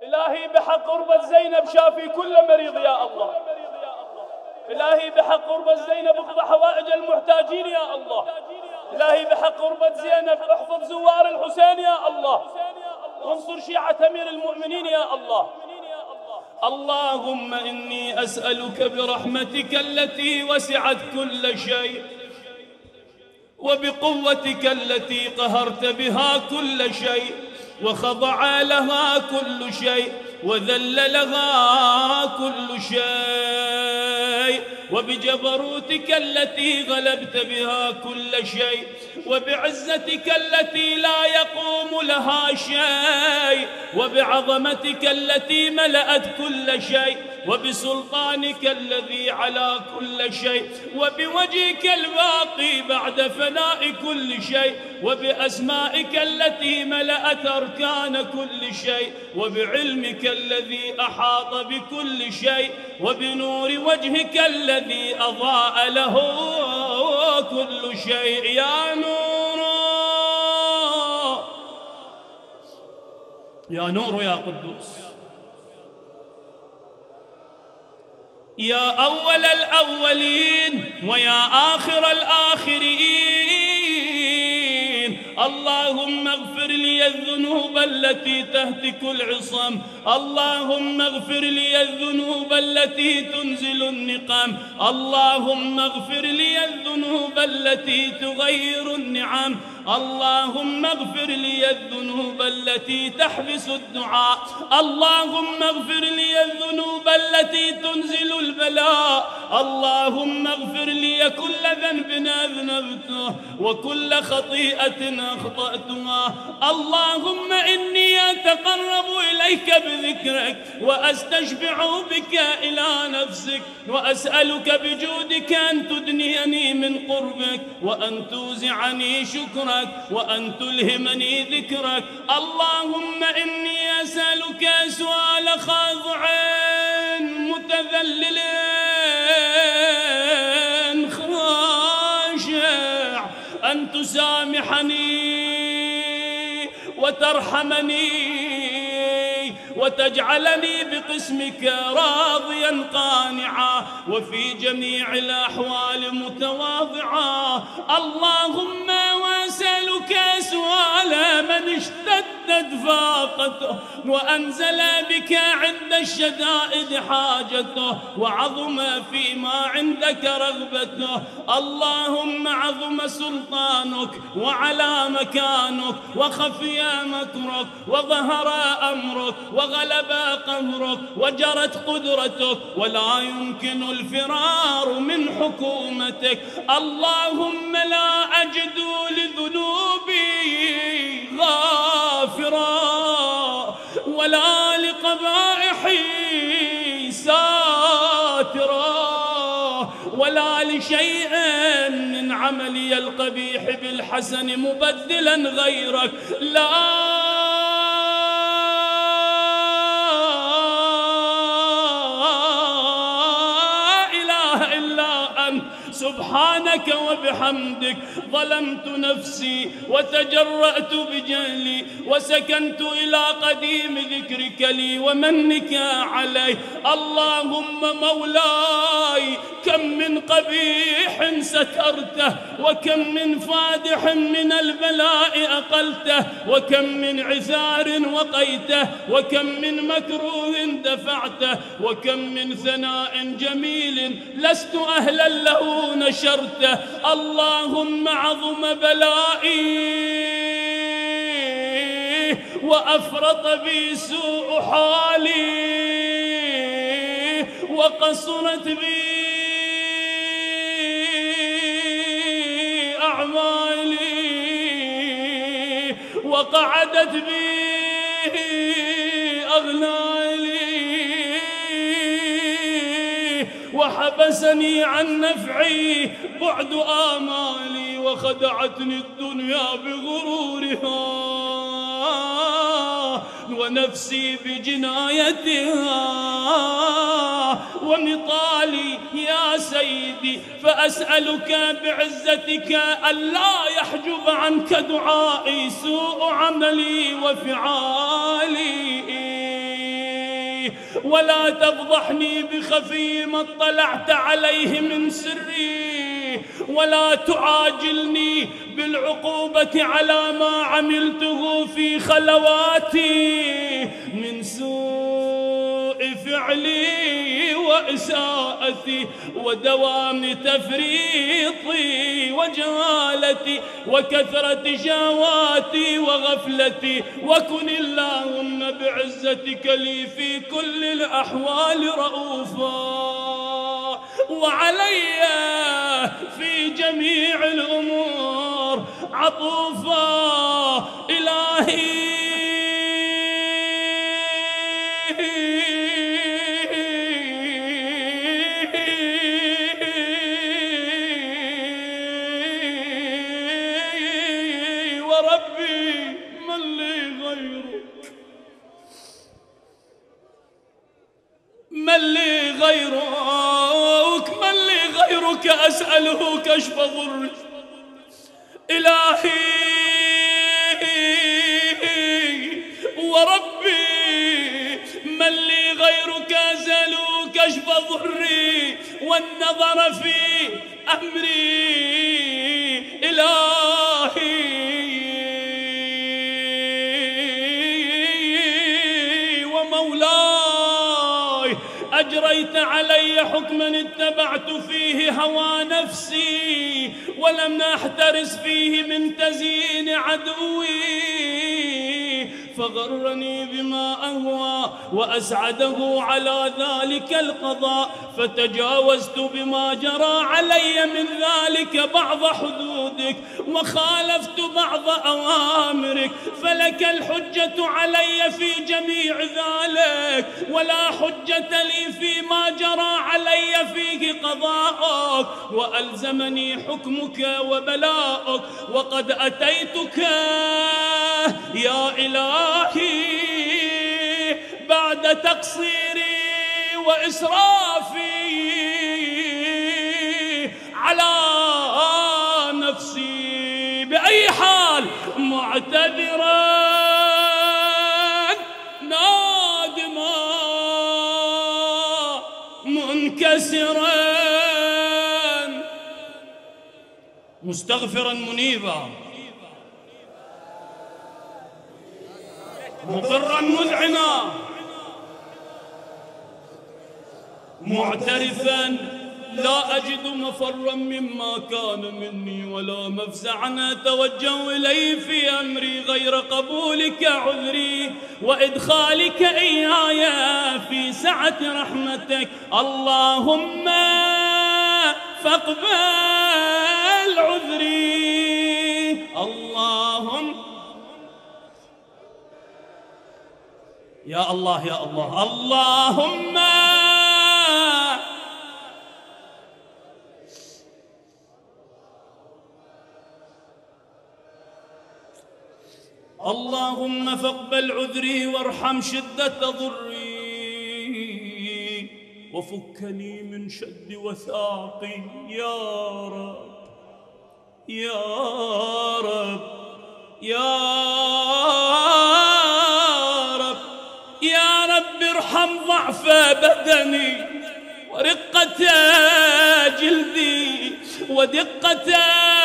إلهي بحق قربة زينب شافي كل مريض يا الله. إلهي بحق قربة زينب اقض حوائج المحتاجين يا الله. إلهي بحق قربة زينب احفظ زوار الحسين يا الله، وانصر شيعة أمير المؤمنين يا الله. اللهم إني أسألك برحمتك التي وسعت كل شيء، وبقوتك التي قهرت بها كل شيء، وخضع لها كل شيء، وذل لها كل شيء، وبجبروتك التي غلبت بها كل شيء، وبعزتك التي لا يقوم لها شيء، وبعظمتك التي ملأت كل شيء، وبسلطانك الذي على كل شيء، وبوجهك الباقي بعد فناء كل شيء، وبأسمائك التي ملأت أركان كل شيء، وبعلمك الذي أحاط بكل شيء، وبنور وجهك الذي أضاء له كل شيء. يا نور يا نور يا قدوس، يا أول الأولين ويا آخر الآخرين، اللهم اغفر لي الذنوب التي تهتك العصم، اللهم اغفر لي الذنوب التي تنزل النقم، اللهم اغفر لي الذنوب التي تغير النعم، اللهم اغفر لي الذنوب التي تحبس الدعاء، اللهم اغفر لي الذنوب التي تنزل البلاء، اللهم اغفر لي كل ذنب أذنبته وكل خطيئة أخطأتها. اللهم إني أتقرب إليك بذكرك وأستشفع بك إلى نفسك، وأسألك بجودك أن تدنيني من قربك، وأن توزعني شكرك، وأن تلهمني ذكرك. اللهم إني أسألك سؤال خاضع متذلل خاشع أن تسامحني وترحمني وتجعلني بقسمك راضيا قانعا، وفي جميع الأحوال متواضعا. اللهم وأسألك سؤال من اشتدت فاقته وأنزل بك عند الشدائد حاجته، وعظم فيما عندك رغبته. اللهم عظم سلطانك وعلى مكانك وخفي مكرك وظهر أمرك وغلب قهرك وجرت قدرتك، ولا يمكن الفرار من حكومتك. اللهم لا أجد لذنوبي غافرا ولا لقبائحي ساترا ولا لشيء من عملي القبيح بالحسن مبدلا غيرك. لا سبحانك وبحمدك ظلمت نفسي وتجرأت بجهلي وسكنت إلى قديم ذكرك لي ومنك علي. اللهم مولاي كم من قبيح سترته، وكم من فادح من البلاء أقلته، وكم من عثار وقيته، وكم من مكروه دفعته، وكم من ثناء جميل لست أهلا له نشرته. اللهم عظم بلائي وأفرط بي سوء حالي وقصرت بي أعمالي وقعدت بي أغلالي وحبسني عن نفعي بعد آمالي، وخدعتني الدنيا بغرورها ونفسي بجنايتها ونطالي يا سيدي. فأسألك بعزتك ألا يحجب عنك دعائي سوء عملي وفعالي. ولا تفضحني بخفي ما اطلعت عليه من سري، ولا تعاجلني بالعقوبة على ما عملته في خلواتي من سوء فعلي وإساءتي ودوام تفريطي وجهالتي وكثرة شهواتي وغفلتي، وكن اللهم بعزتك لي في كل الأحوال رؤوفا، وعلي في جميع الأمور عطوفا. إلهي وربي من لي غيرك، من لي غيرك، من لي غيرك أسأله كشف ضري. إلهي وربي من لي غيرك أسأله كشف ضري والنظر في أمري. إلهي ومولاي أجريت علي حكما اتبعت فيه هوى نفسي ولم أحترس فيه من تزيين عدوي، فغرني بما أهوى وأسعده على ذلك القضاء، فتجاوزت بما جرى علي من ذلك بعض حدودك وخالفت بعض أوامرك، فلك الحجة علي في جميع ذلك ولا حجة لي فيما جرى علي فيه قضاءك، وألزمني حكمك وبلاءك، وقد أتيتك يا إلهي بعد تقصيري وإسرافي على نفسي بأي حال، معتذرا نادما منكسرا مستغفرا منيبا مقرا مذعنا معترفا لا أجد مفرا مما كان مني ولا مفزعا أتوجه إليه في أمري غير قبولك عذري وإدخالك إياي في سعة رحمتك. اللهم فاقبل عذري، اللهم يا الله يا الله، اللهم اللهم فاقبل عذري وارحم شدة ضري وفكني من شد وثاقي يا رب يا رب يا رب يا رب ارحم ضعف بدني ورقة جلدي ودقة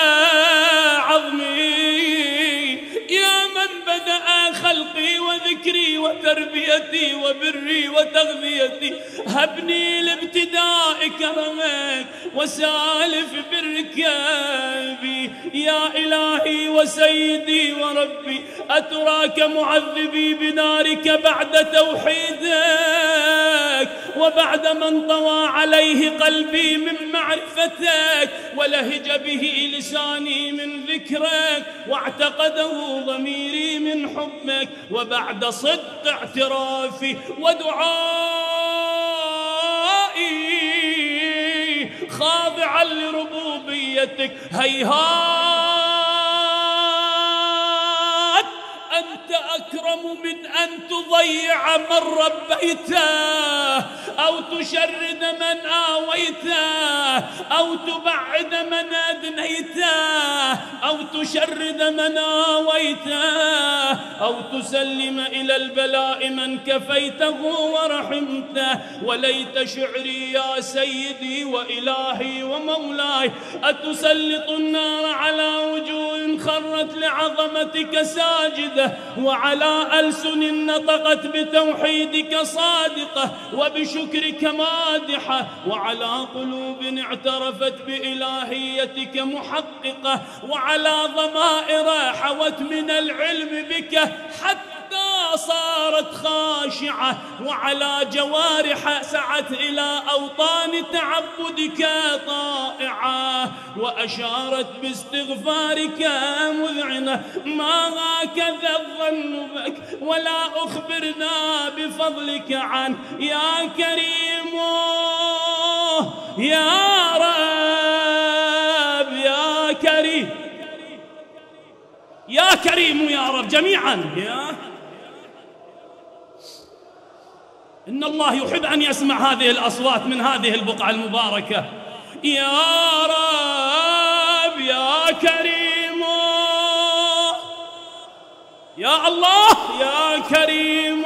عظمي، يا من بدأ خلقي وذكري وتربيتي وبري وتغذيتي، هبني لابتداء كرمك وسالف بركابي. يا إلهي وسيدي وربي أتراك معذبي بنارك بعد توحيدك وبعد ما انطوى عليه قلبي من معرفتك ولهج به لساني من ذكرك واعتقده ضميري من حبك، وبعد صدق اعترافي ودعائي خاضعا لربوبيتك، هيهات أنت أكرم من أن تضيع من ربيته، أو تشرد من آويته أو تبعد من أدنيته أو تشرد من آويته أو تسلم إلى البلاء من كفيته ورحمته. وليت شعري يا سيدي وإلهي ومولاي أتسلط النار على وجوه خرت لعظمتك ساجدة وعلى ألسن نطقت بتوحيدك صادقة وبشكرك مادحة وعلى قلوب اعترفت بإلهيتك محققة وعلى ضمائر حوت من العلم بك حتى صارت خاشعة وعلى جوارح سعت إلى أوطان تعبدك طائعة وأشارت باستغفارك مذعنة. ما هكذا الظن بك ولا أخبرنا بفضلك عنه يا كريم يا رب يا كريم يا كريم يا رب جميعا. إن الله يحب أن يسمع هذه الأصوات من هذه البقعة المباركة. يا رب يا كريم يا الله يا كريم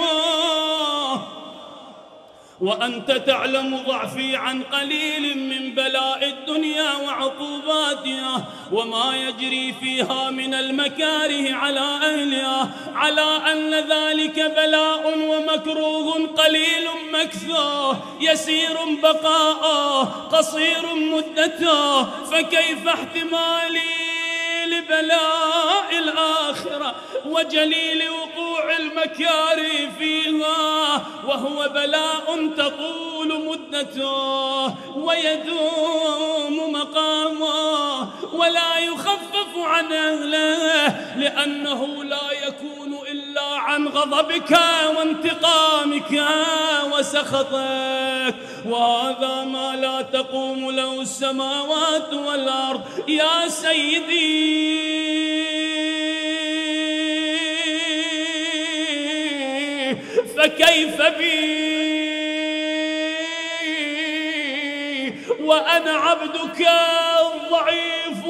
وأنت تعلم ضعفي عن قليل من بلاء الدنيا وعقوباتها وما يجري فيها من المكاره على أهلها على أن ذلك بلاء ومكروه قليل مكثاه يسير بقاءه قصير مدته فكيف احتمالي لبلاء الآخرة وجليل وقوع المكاره فيها وهو بلاء تطول مدته ويدوم مقامه ولا يخفف عن أهله لأنه لا يكون إلا عن غضبك وانتقامك وسخطك وهذا ما لا تقوم له السماوات والأرض يا سيدي. فكيف بي وأنا عبدك الضعيف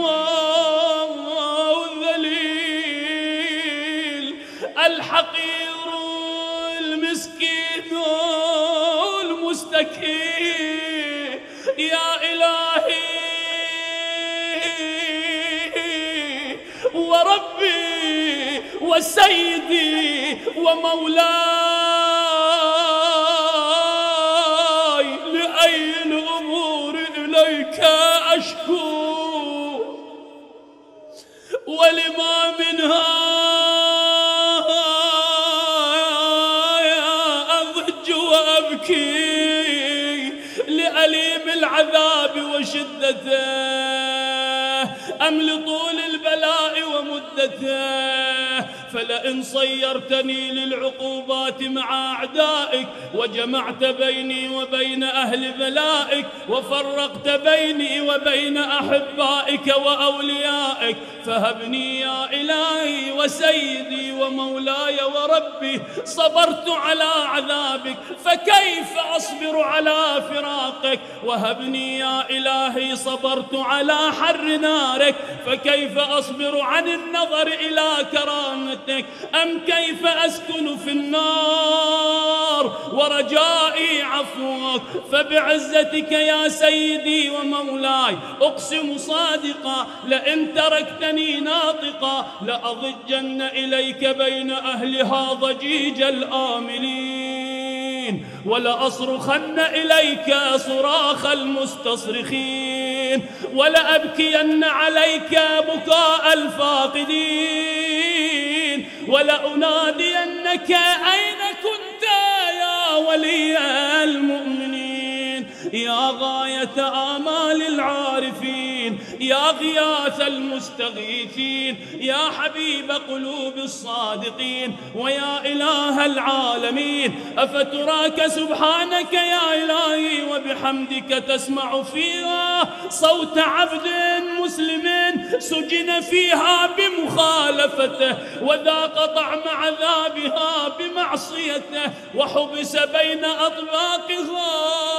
والذليل الحقير المسكين المستكين يا إلهي وربي وسيدي ومولاي لأي الأمور إليك أشكو ولما منها أضج وأبكي لأليم العذاب وشدته أم لطول البلاء ومدته. فلئن صيرتني للعقوبات مع أعدائك وجمعت بيني وبين أهل بلائك وفرقت بيني وبين أحبائك وأوليائك فهبني يا إلهي وسيدي ومولاي وربي صبرت على عذابك فكيف أصبر على فراقك وهبني يا إلهي صبرت على حر نارك فكيف أصبر عن النظر إلى كرامتك أم كيف أسكن في النار ورجائي عفوك. فبعزتك يا سيدي ومولاي أقسم صادقا لئن تركتني ناطقا لأضجن إليك بين أهلها ضجيج الآملين ولأصرخن إليك صراخ المستصرخين ولأبكين عليك بكاء الفاقدين ولأنادينك أين كنت يا ولي المؤمنين يا غاية آمال العارفين يا يا غياث المستغيثين، يا حبيب قلوب الصادقين، ويا إله العالمين. أفتراك سبحانك يا إلهي وبحمدك تسمع فيها صوت عبد مسلم سجن فيها بمخالفته، وذاق طعم عذابها بمعصيته، وحبس بين أطباقها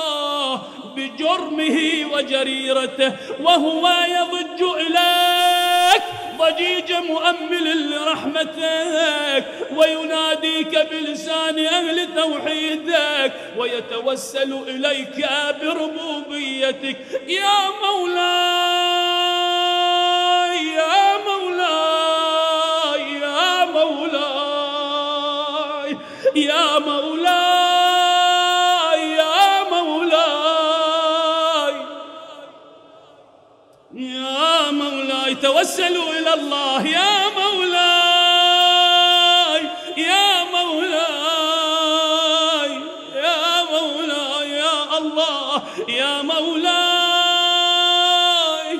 بجرمه وجريرته، وهو يضج إليك ضجيج مؤمل لرحمتك، ويناديك بلسان أهل توحيدك، ويتوسل إليك بربوبيتك. يا مولاي يا مولاي يا مولاي يا مولاي يا مولاي يا مولاي، توسلوا إلى الله. يا مولاي يا مولاي يا مولاي يا الله يا مولاي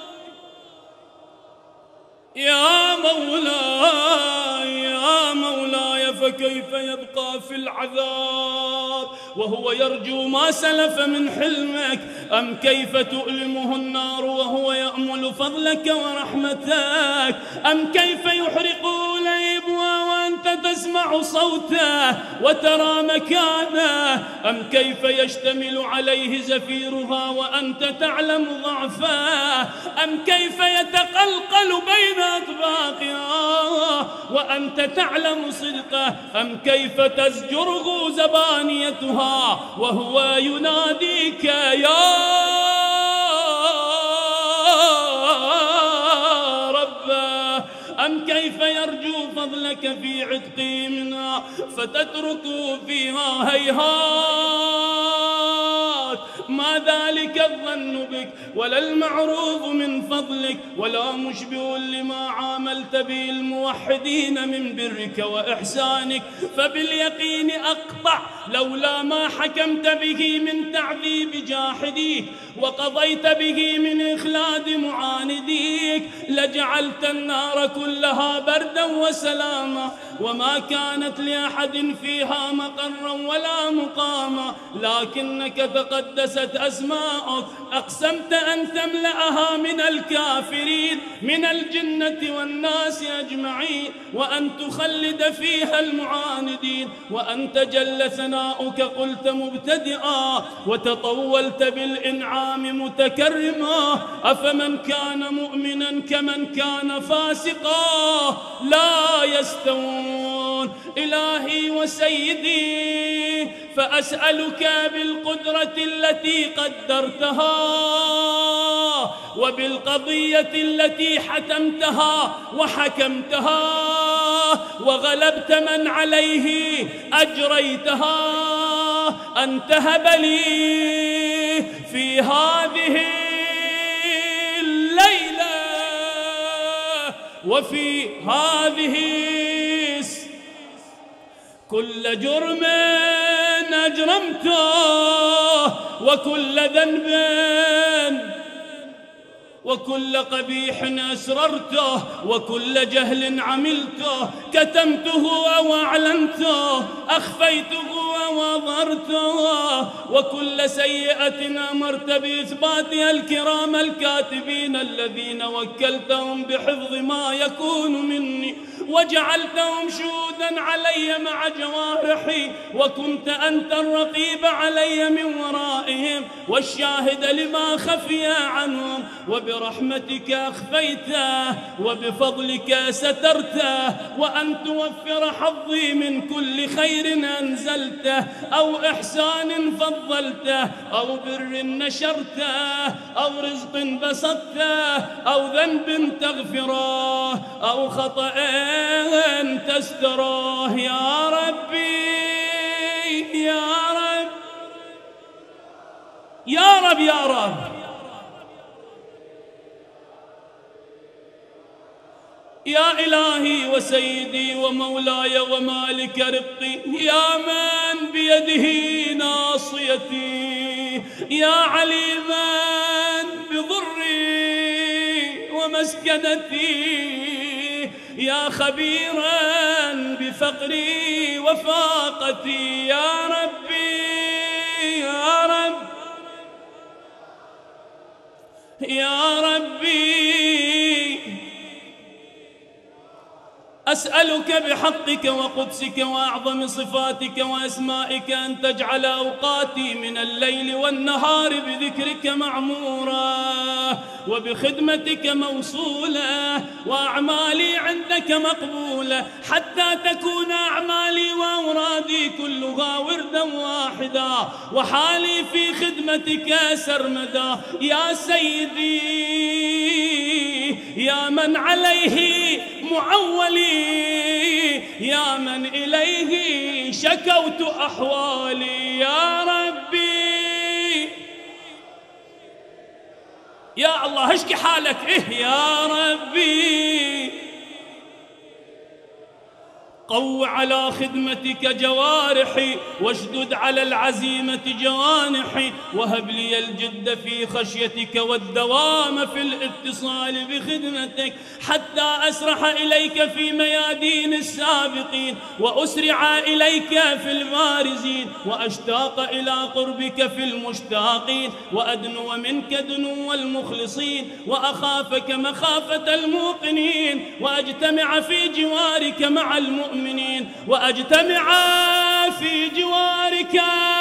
يا مولاي يا مولاي. فكيف يبقى في العذاب وهو يرجو ما سلف من حلمك؟ أم كيف تؤلمه النار وهو يأمل فضلك ورحمتك؟ أم كيف يحرق ليبها وأنت تسمع صوته وترى مكانه؟ أم كيف يشتمل عليه زفيرها وأنت تعلم ضعفه؟ أم كيف يتقلقل بين أطباقها وأنت تعلم صدقه؟ أم كيف تزجره زبانيتها وهو يناديك يا رب؟ أم كيف يرجو فضلك في عتقه منها فتتركه فيها هيهات؟ ما ذلك الظن بك ولا المعروف من فضلك ولا مشبه لما عاملت به الموحدين من برك وإحسانك. فباليقين أقطع لولا ما حكمت به من تعذيب جاحديك وقضيت به من إخلاد معانديك لجعلت النار كلها بردا وسلاما، وما كانت لأحد فيها مقرا ولا مقاما، لكنك تقدست أسماؤك أقسمت أن تملأها من الكافرين من الجنة والناس أجمعين، وأن تخلد فيها المعاندين، وأنت جل ثناؤك قلت مبتدئا وتطولت بالإنعام متكرما. أفمن كان مؤمنا كمن كان فاسقا لا يستوون. إلهي وسيدي فأسألك بالقدرة التي قدرتها وبالقضية التي حتمتها وحكمتها وغلبت من عليه أجريتها أن تهب لي في هذه الليلة وفي هذه كل جرم أجرمته وكل ذنب وكل قبيح أسررته وكل جهل عملته كتمته أو أعلنته أخفيته أو أظهرته وكل سيئة أمرت بإثباتها الكرام الكاتبين الذين وكلتهم بحفظ ما يكون مني وجعلتهم شهودا علي مع جوارحي، وكنت أنت الرقيب علي من ورائهم والشاهد لما خفي عنهم، وبرحمتك أخفيته وبفضلك سترته، وأن توفر حظي من كل خير أنزلته أو إحسان فضلته أو بر نشرته أو رزق بسطته أو ذنب تغفره أو خطأ تستره. يا ربي يا رب يا رب يا رب يا إلهي وسيدي ومولاي ومالك رقي، يا من بيده ناصيتي، يا عليما بضري ومسكنتي، يا خبيرا بفقري وفاقتي، يا ربي يا رب يا ربي، أسألك بحقك وقدسك وأعظم صفاتك وأسمائك أن تجعل أوقاتي من الليل والنهار بذكرك معمورة، وبخدمتك موصولة، وأعمالي عندك مقبولة، حتى تكون أعمالي وأورادي كلها وردا واحدا، وحالي في خدمتك سرمدا. يا سيدي يا من عليه معولي، يا من إليه شكوت أحوالي، يا ربي يا الله اشكي حالك يا ربي، قو على خدمتك جوارحي، واشدد على العزيمة جوانحي، وهب لي الجد في خشيتك والدوام في الاتصال بخدمتك، حتى أسرح إليك في ميادين السابقين، وأسرع إليك في البارزين، وأشتاق إلى قربك في المشتاقين، وأدنو منك دنو المخلصين، وأخافك مخافة الموقنين، وأجتمع في جوارك مع المؤمنين، وأجتمع في جوارك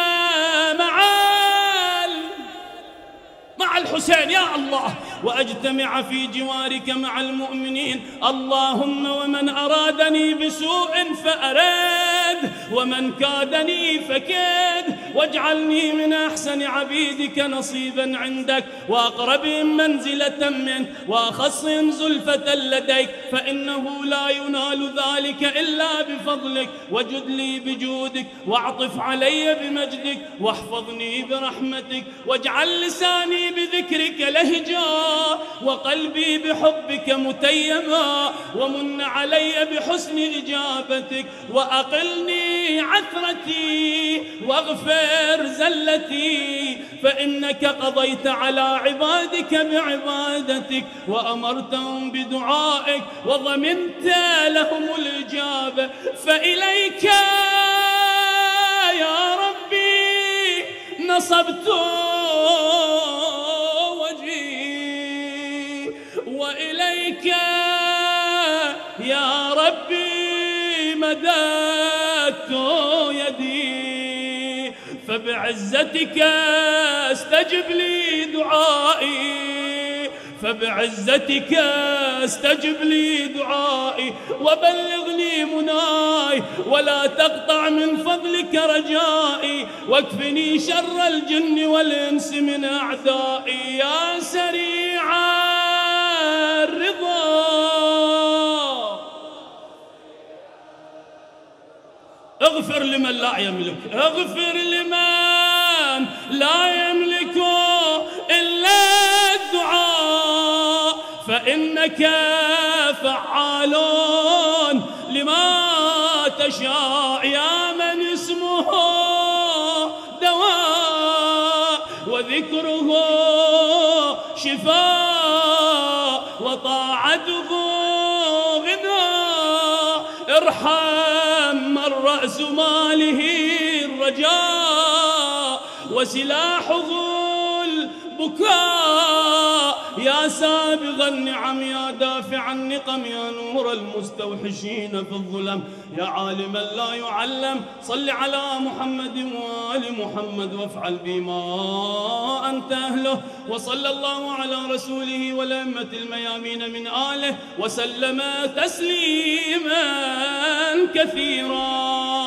مع الحسين يا الله، وأجتمع في جوارك مع المؤمنين. اللهم ومن أرادني بسوء فأراد، ومن كادني فكاد، واجعلني من أحسن عبيدك نصيبا عندك، وأقربهم منزلة منك، وأخصهم زلفة لديك، فإنه لا ينال ذلك إلا بفضلك. وجد لي بجودك، واعطف علي بمجدك، واحفظني برحمتك، واجعل لساني بذكرك لهجا، وقلبي بحبك متيما، ومن علي بحسن إجابتك، وأقلني عثرتي، واغفر زلتي، فإنك قضيت على عبادك بعبادتك، وأمرتهم بدعائك، وضمنت لهم الإجابة. فإليك يا ربي نصبت وجهي، وإليك يا ربي مددت يدي، فبعزتك استجب لي دعائي، فبعزتك استجب لي دعائي، وبلغني مناي، ولا تقطع من فضلك رجائي، واكفني شر الجن والإنس من أعدائي. يا سريع الرضا اغفر لمن لا يملك، اغفر لمن لا يملك إلا الدعاء، فإنك فعال لما تشاء، يا من اسمه دواء، وذكره شفاء، وطاعته غنى. ارحم من رأس ماله الرجاء، وسلاحه البكاء، يا سابغ النعم، يا دافع النقم، يا نور المستوحشين في الظلم، يا عالما لا يعلم. صل على محمد وآل محمد، وافعل بما أنت أهله. وصلى الله على رسوله والأئمة الميامين من آله، وسلم تسليما كثيرا.